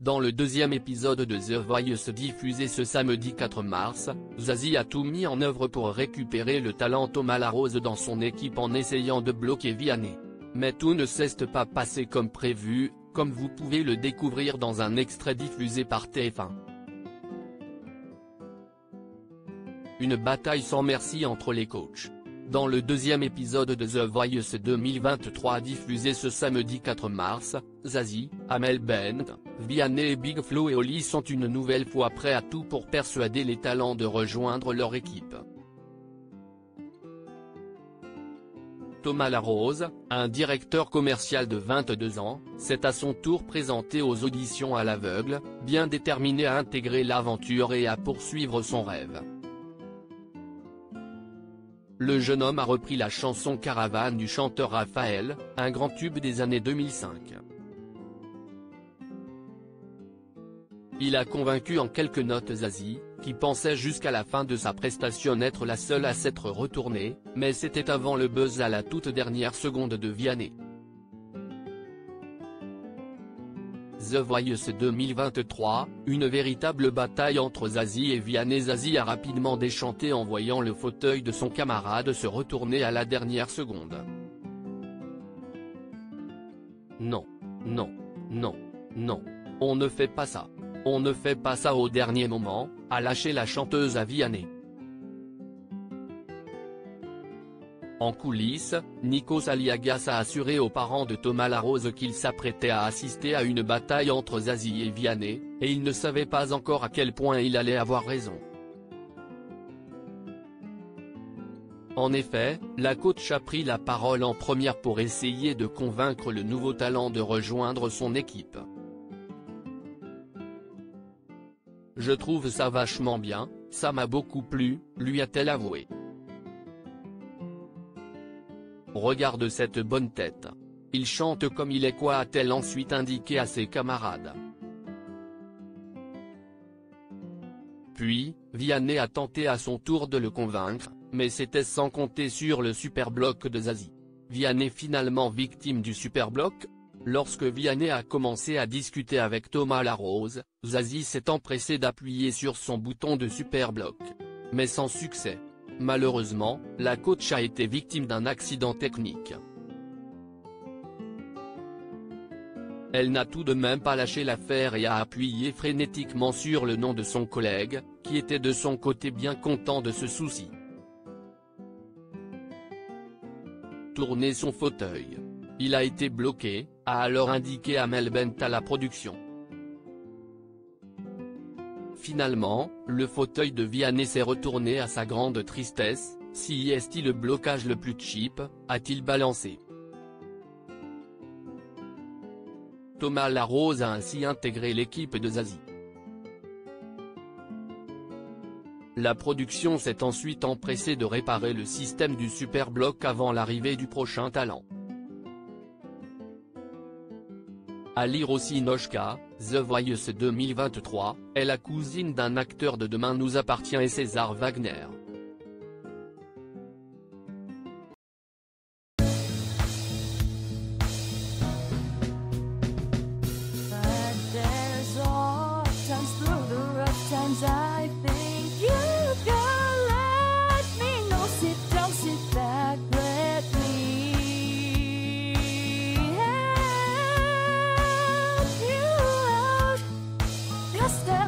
Dans le deuxième épisode de The Voice diffusé ce samedi 4 mars, Zazie a tout mis en œuvre pour récupérer le talent Thomas Larose dans son équipe en essayant de bloquer Vianney. Mais tout ne s'est pas passé comme prévu, comme vous pouvez le découvrir dans un extrait diffusé par TF1. Une bataille sans merci entre les coachs. Dans le deuxième épisode de The Voice 2023 diffusé ce samedi 4 mars, Zazie, Amel Bent, Vianney et Big Flo et Oli sont une nouvelle fois prêts à tout pour persuader les talents de rejoindre leur équipe. Thomas Larose, un directeur commercial de 22 ans, s'est à son tour présenté aux auditions à l'aveugle, bien déterminé à intégrer l'aventure et à poursuivre son rêve. Le jeune homme a repris la chanson Caravane du chanteur Raphaël, un grand tube des années 2005. Il a convaincu en quelques notes Zazie, qui pensait jusqu'à la fin de sa prestation être la seule à s'être retournée, mais c'était avant le buzz à la toute dernière seconde de Vianney. The Voice 2023, une véritable bataille entre Zazie et Vianney. Zazie a rapidement déchanté en voyant le fauteuil de son camarade se retourner à la dernière seconde. Non, non, non, non, on ne fait pas ça. On ne fait pas ça au dernier moment, a lâché la chanteuse à Vianney. En coulisses, Nikos Aliagas a assuré aux parents de Thomas Larose qu'il s'apprêtait à assister à une bataille entre Zazie et Vianney, et il ne savait pas encore à quel point il allait avoir raison. En effet, la coach a pris la parole en première pour essayer de convaincre le nouveau talent de rejoindre son équipe. « Je trouve ça vachement bien, ça m'a beaucoup plu », lui a-t-elle avoué. Regarde cette bonne tête. Il chante comme il est quoi, a-t-elle ensuite indiqué à ses camarades. Puis, Vianney a tenté à son tour de le convaincre, mais c'était sans compter sur le superbloc de Zazie. Vianney finalement victime du superbloc. Lorsque Vianney a commencé à discuter avec Thomas Larose, Zazie s'est empressé d'appuyer sur son bouton de superbloc. Mais sans succès. Malheureusement, la coach a été victime d'un accident technique. Elle n'a tout de même pas lâché l'affaire et a appuyé frénétiquement sur le nom de son collègue, qui était de son côté bien content de ce souci. Tourner son fauteuil. Il a été bloqué, a alors indiqué Amel Bent à la production. Finalement, le fauteuil de Vianney s'est retourné à sa grande tristesse. Si est-il le blocage le plus cheap, a-t-il balancé. Thomas Larose a ainsi intégré l'équipe de Zazie. La production s'est ensuite empressée de réparer le système du superbloc avant l'arrivée du prochain talent. À lire aussi Noshka, The Voice 2023, est la cousine d'un acteur de Demain nous appartient et César Wagner. Step